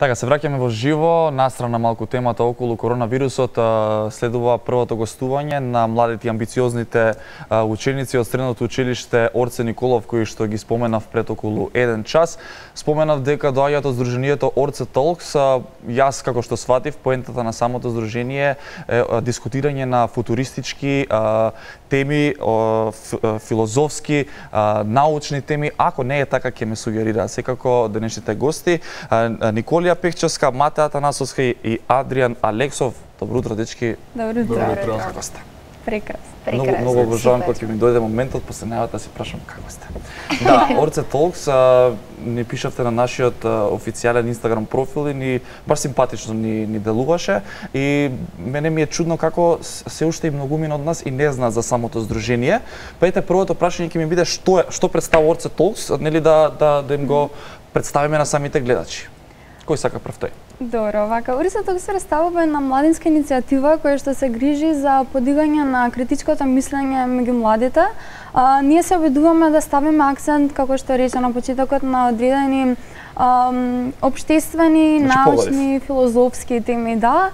Така, се враќаме во живо, настрана малку темата околу коронавирусот, следува првото гостување на младите и амбициозните ученици од средното училиште Орце Николов, кои што ги споменав пред околу 1 час. Споменав дека доаѓаат од здруженијето Орце Толкс. Јас, како што сватив, поентата на самото здружение е дискутирање на футуристички теми, филозофски, научни теми. Ако не е така, ќе ме сугерира секако денешните гости. Николија Пекчевска, Матеа Атанасовска и Адриан Алексов. Добро утро, дечки. Добро утро. Како сте? Прекрасно. Многу обожавам кога ќе ми дојде моментот после најавата да се прашам како сте. Да, Орце Толкс ни пишавте на нашиот официјален Инстаграм профил и ни баш симпатично ни делуваше и мене ми е чудно како се уште и многумина од нас и не знаат за самото здружение. Пејте, првото прашање ќе ми биде што представува Орце Толкс, нели да им го представиме на самите гледачи. Кој сака прв тој? Добро, вака, Орце Толкс представува една младинска иницијатива која што се грижи за подигање на критичкото мислење меѓу младите. Ние се обидуваме да ставиме акцент, како што рече на почетокот, на одредени општествени, научни, филозофски теми, да.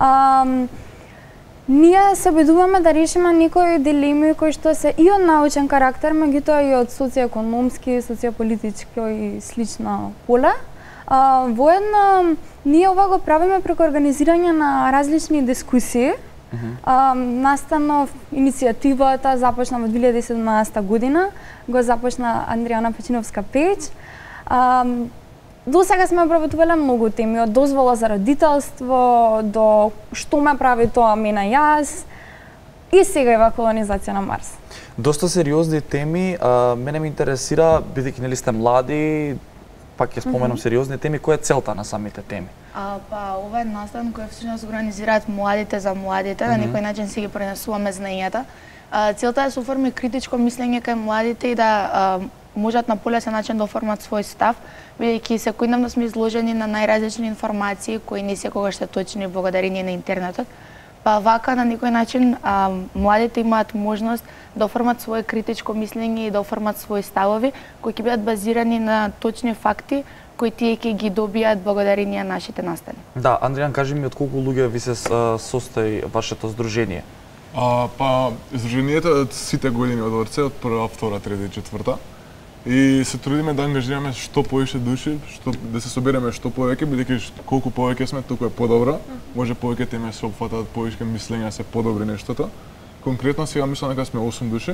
Ние се обидуваме да решиме некои дилеми кои што се и од научен карактер, меѓутоа и од социоекономски, социополитички и слична поле. Воедно, ние ова го правиме преку организирање на различни дискусии. Настанов иницијативата започна во 2017 година, го започна Андријана Печиновска Печ. До сега сме обработувале многу теми, од дозвола за родителство, до што ме прави тоа мене јас, и сега е колонизација на Марс. Доста сериозни теми, мене ме интересира, бидејќи нели сте млади, пак ќе споменам сериозни теми, која е целта на самите теми? Ова е настан кој всушност организираат младите за младите, на некој начин си ги пренесуваме знаењата. Целта е да се оформи критичко мислење кај младите и да можат на полесен начин да оформат свој став, бидејќи секојдневно сме изложени на најразлични информации кои не секогаш се точни благодарение на интернетот. Па вака на некој начин младите имаат можност да оформат свое критичко мислење и да оформат своји ставови кои ќе бидат базирани на точни факти кои тие ќе ги добијат благодарение на нашите настани. Да, Андријан, кажи ми од колку луѓе ви се состои вашето здружение? Здружението од сите години од Орце, од прва, втора, трета и четврта. И се трудиме да ангажираме што повеќе души, да се собереме што повеќе, бидејќи колку повеќе сме, толку е подобро. Може повеќе теми се опфатаат, повеќе мислења се подобри нештото. Конкретно сега мислам дека сме 8 души.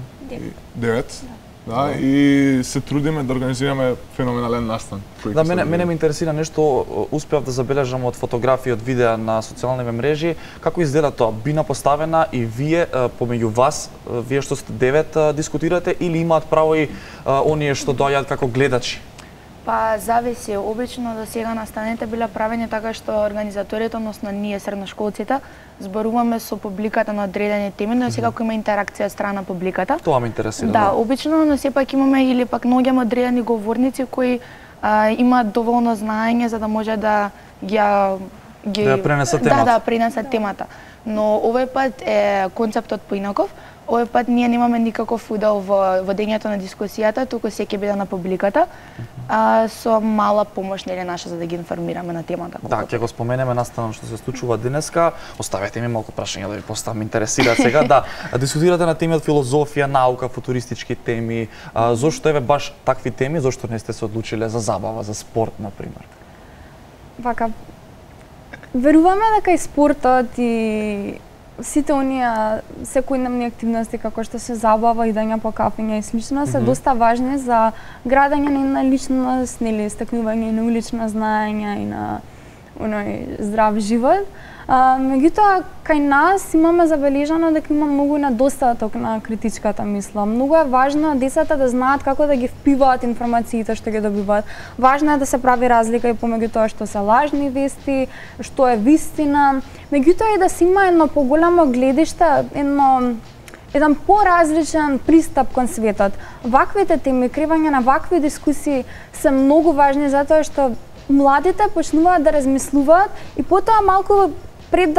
9. Да, и се трудиме да организираме феноменален настан. Да, мене ме интересира нешто, успеав да забележам од фотографии, од видеа на социјалните мрежи, како изгледа тоа? Бина поставена и вие, помеѓу вас, вие што сте 9 дискутирате, или имаат право и оние што доаѓаат како гледачи? Па зависи, обично до сега настаните биле правени така што организаторите, односно ние средношколците, зборуваме со публиката на одредени теми, но секако има интеракција од страна на публиката. Тоа ме интересира. Да, обично, но сепак имаме или пак наоѓаме одредени говорници кои имаат доволно знаење за да може да да пренесат темата. Да, пренесат темата. Но овој пат е концептот поинаков. Овој пат ние немаме никаков удел во водењето на дискусијата, туку се ќе биде на публиката, со мала помош нели наша за да ги информираме на темата. Да, ќе го споменеме наставно што се случува денеска. Оставете ми малку прашања да ви поставам, интересира сега. Да, дискутирате на теми од филозофија, наука, футуристички теми. Зошто еве баш такви теми, зошто не сте се одлучиле за забава, за спорт на пример? Вака, веруваме дека и спортот и сите оние секојдневни активности како што се забава, идење по кафења и слично се доста важни за градење на личност, нели стекнување на улична знаења и на оној здрав живот. Меѓутоа, кај нас имаме забележано дека има многу недостаток на критичката мисла. Многу е важно децата да знаат како да ги впиваат информациите што ги добиваат. Важно е да се прави разлика и помеѓу тоа што се лажни вести, што е вистина. Меѓутоа и да се има едно поголемо гледиште, еден поразличен пристап кон светот. Ваквите теми, кривање на вакви дискусии се многу важни затоа што младите почнуваат да размислуваат и потоа малку пред да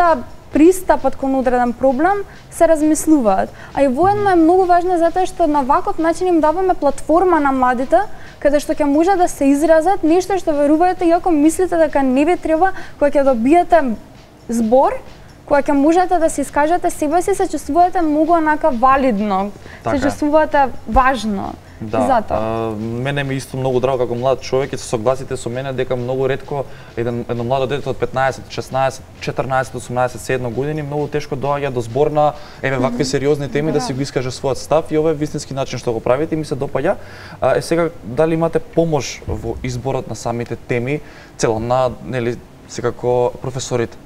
пристапот кон одреден проблем се размислуваат. А и воедно е многу важно затоа што на ваков начин им даваме платформа на младите каде што ќе може да се изразат нешто што верувајте, иако мислите дека не ви треба, кога ќе добиете збор, кога ќе можете да се искажете себе си, се чувствувате многу онака валидно, се чувствувате важно. Да, мене ми исто многу драго како млад човек и се согласите со мене дека многу ретко едно младо дете од 15, 16, 14, 18, 17 години многу тешко доаѓа до збор на вакви сериозни теми да си го искаже својот став и ова е вистински начин што го правите и ми се допаѓа. Сега дали имате помош во изборот на самите теми, цело на нели секако професорите?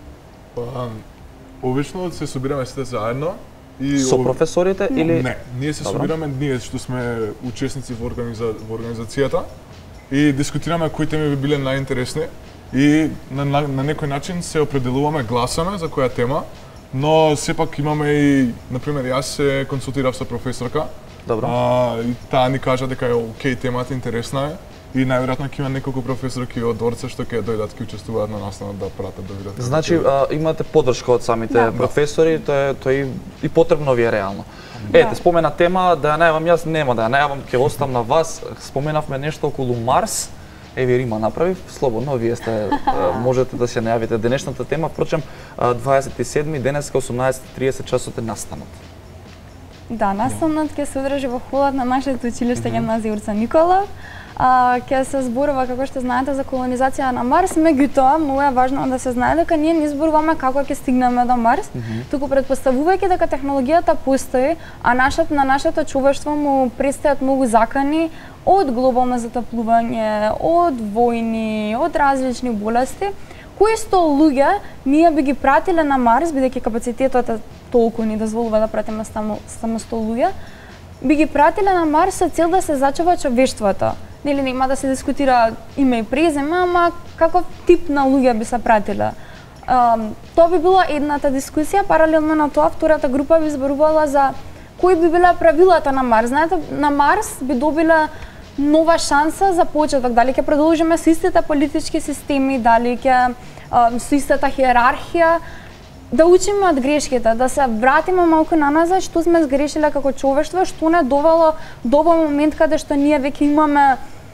Обично се собираме сите заедно. Со професорите или не, ние се собираме ние што сме учесници во организацијата и дискутираме кои теми би биле најинтересни и на некој начин се определуваме, гласаме за која тема, но сепак имаме и, например, јас се консултирав со професорка. Добро. И таа ни кажа дека е окей, темата интересна е. И најверојатно ќе има неколку професорки од Орце што ќе дојдат, ќе учествуваат на наставот да пратат да видат. Значи имате поддршка од самите професори, тоа е и потребно ви е реално. Ете, спомена тема да ја најавам јас, нема да ја најавам, ќе оставам на вас. Споменавме нешто околу Марс. Еве Рима направив, слободно вие сте можете да се најавите денешната тема, впрочем 27 денеска 18:30 часот е настанот. Да, настанот ќе се одржи во холот на нашето училиште Гимназија Урца Николов. Ќе се зборува, како што знаете, за колонизација на Марс, меѓутоа многу е важно да се знае дека ние не зборуваме како ќе стигнеме до Марс, туку предпоставувајќи дека технологијата постои, а на нашето човештво му предстојат многу закани од глобално затоплување, од војни, од различни болести, кои 100 луѓе ние би ги пратиле на Марс, бидејќи капацитетот е толку ни дозволува да пратиме само 100 луѓе, би ги пратиле на Марс со цел да се зачува човештвото. Нели нема да се дискутира име и презиме, ама каков тип на луѓе би се пратиле. Тоа би била едната дискусија, паралелно на тоа втората група би зборувала за кои би биле правилата на Марс. Знаете, на Марс би добиле нова шанса за почеток, дали ќе продолжиме со истите политички системи, дали ќе со истата хиерархија, да учиме од грешките, да се вратиме малку наназад, што сме сгрешиле како човештво, што не довело до овој момент каде што ние веќе имаме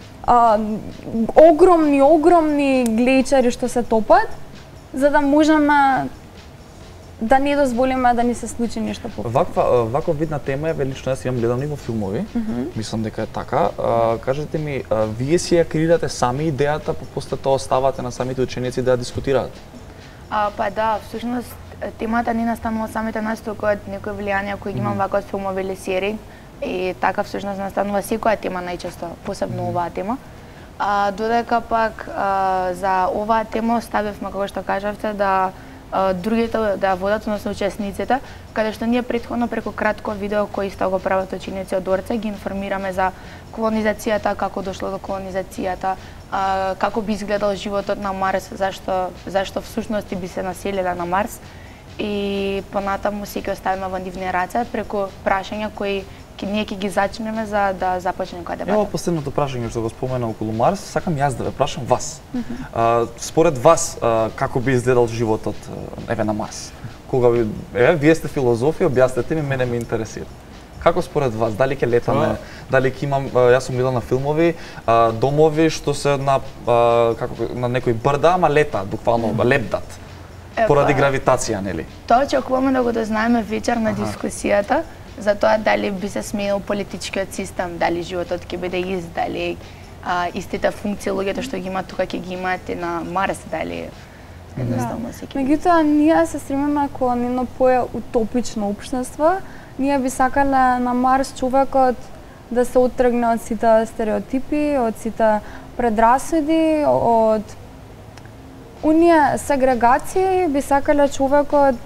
огромни глечари што се топат, за да можеме да не дозволиме да ни се случи нешто повторно. Ваква видна тема е, лично јас имам гледано и во филмови, мислам дека е така. Кажете ми, вие си ја креирате сами идејата, после тоа оставате на самите ученици да ја дискутираат? Па да, всушност темата не настанува самите нас, туку од некои влијанија кои имам вака од филмови или серии. И така всушност настанува секоја тема најчесто, посебно оваа тема. Додека пак за оваа тема оставивме, како што кажавте, да другите да водат, односно учесниците, каде што ние претходно преку кратко видео кои исто го прават ученици од Орце ги информираме за колонизацијата, како дошло до колонизацијата, како би изгледал животот на Марс, зашто всушност би се населиле на Марс. И понатаму се ќе оставиме во нивни раце преку прашања кои ние ќе ги зачнеме за да започнеме која дебата. Ево последното прашање што го спомена околу Марс, сакам јас да ве прашам вас. Според вас како би изгледал животот на Марс? Кога вие сте филозофи, објаснете ми, мене ме интересира. Како според вас, дали ќе летаме, дали ќе имам, јас сум гледал на филмови, домови што се на некои брда, ама летаат, буквално лепдат. Поради гравитација, нели? Тоа очекуваме да го дознаеме вечер на дискусијата, за тоа дали би се сменил политичкиот систем, дали животот ќе биде ист, дали истите функции луѓето што ги имаат тука ќе ги имаат и на Марс, дали едноставно се ќе. Меѓутоа ние се стремиме кон едно по-утопично општество. Ние би сакале на Марс човекот да се оттргне од сите стереотипи, од сите предрасуди, од оние сегрегации, би сакале човекот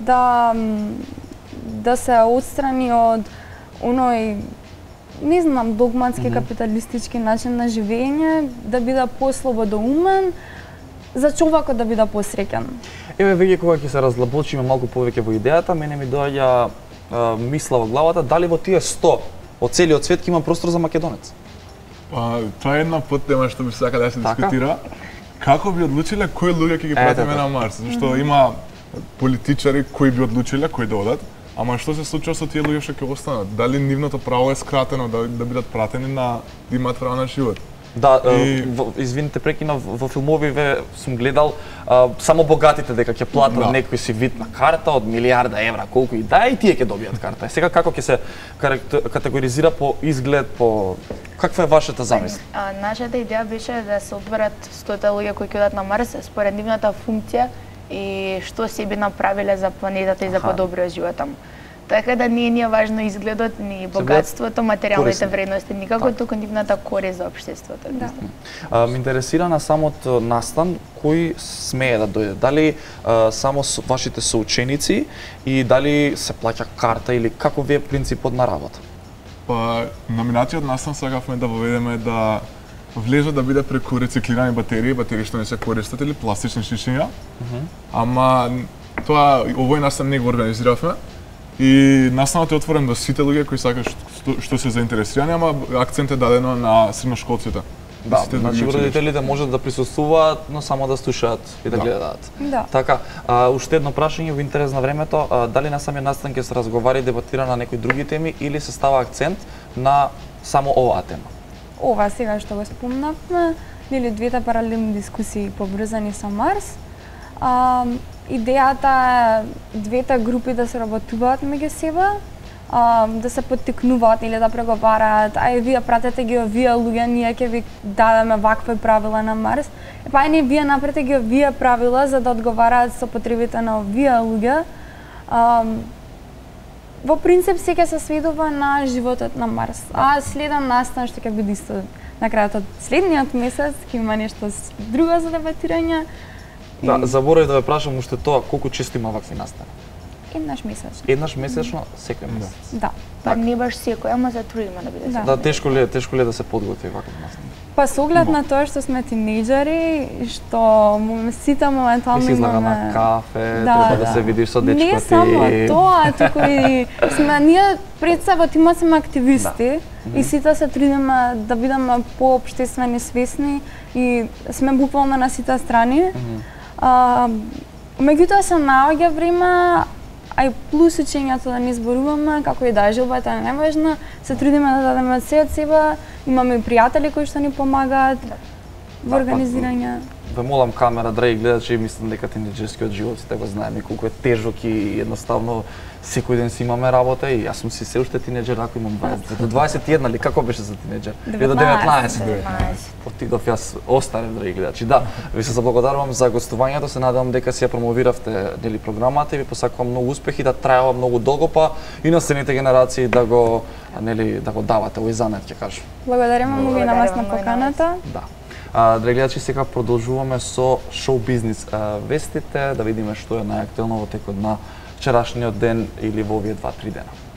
да се отстрани од оној, не знам, догматски капиталистички начин на живење, да биде послободоумен, за човекот да биде посреќен. Еве веќе кога ќе се разлабочиме малку повеќе во идејата, мене ми доаѓа мисла во главата, дали во тие 100 од целиот свет има простор за македонец? Тоа е една подтема што би сака да се дискутира. Како би одлучиле кои луѓе ќе ги пратиме на Марс? Зашто има политичари кои би одлучиле кои да одат, ама што се случува со тие луѓе што ќе останат? Дали нивното право е скратено да бидат пратени да имаат право на живот? Да, извините прекинав, во филмови сум гледал само богатите дека ќе платат некој си вид на карта од милиарда евра, колку и да, и тие ќе добијат карта. Сега како ќе се категоризира по изглед, по каква е вашата замисла? Нашата идеја беше да се одберат 100 луѓе кои ќе одат на Марс според нивната функција и што се би направиле за планетата и за подобриот живот таму. Така да не е важно изгледот, ни богатството, материјалните вредности, никако, туку нивната корист за општеството. Да. Ме интересира на самот настан кој смее да дојде. Дали само вашите соученици и дали се плаќа карта или како ви е принципот на работа? Па, номинацијот настан сакавме да воведеме да влезат да биде преку рециклирани батерии што не се користат или пластични шишиња. Ама тоа овој настан не го организиравме. И настанот е отворен до сите луѓе кои сакаат што се заинтересирани, ама акцент е дадено на средношколците. Да, значи родителите можат да присуствуваат, но само да слушаат и да гледаат. Да. Така, уште едно прашање во интерес на времето, дали на самиот настан ќе се разговара и дебатира на некои други теми или се става акцент на само оваа тема? Ова сега што го спомнавме, нели двете паралелни дискусии поврзани со Марс. Идејата е двете групи да се работуваат меѓу себе, да се поттикнуваат или да преговараат, вие пратете ги овие луѓе, ние ќе ви дадеме вакви правила на Марс. Па не вие напрете ги овие правила за да одговараат со потребите на овие луѓе. Во принцип се ќе се сведува на животот на Марс. А следен настан што ќе биде исто на крајот од следниот месец, ќе има нешто друго за дебатирање. Да, заборавив да ве прашам уште тоа, колку често има вакви настани? Еднаш месечно. Еднаш месечно, секој месец. Да. Па не баш секој, ама за трудиме да биде. Да, тешко ли е да се подготви ваков настан? Па со оглед на тоа што сме тинејџери, што сите моментално се излага на кафе, треба да се видиш со дечкото. Не само тоа, туку и ние пред се во тимот сме активисти и сите се трудиме да бидеме поопштествени свесни и сме буквално на сите страни. Меѓутоа се наоѓа време, а и плюс учењето да не зборуваме, како и да желбата е неважна, се трудиме да дадеме се од себе, имаме и пријатели кои што ни помагаат во организирање. Ве молам камера, драги гледачи, мислам дека тинеџерскиот живот сите го знаеме колку е тежок и едноставно секој ден си имаме работа и јас сум си се уште тинеџер, ако имам 20. До 21 ли како беше за тинеџер? 19. Отидов јас остарев, драги гледачи. Да, ви се заблагодарувам за гостувањето, се надевам дека си ја промовиравте нели програмата и ви посакувам многу успехи, да траева многу долго, па и на следните генерации да го давате овој занет, ќе кажам. Благодариме многу и на вас на поканата. Да. Драги гледачи, сега продолжуваме со шоу бизнис вестите, да видиме што е најактуелно во текот на вчерашниот ден или во овие 2-3 дена.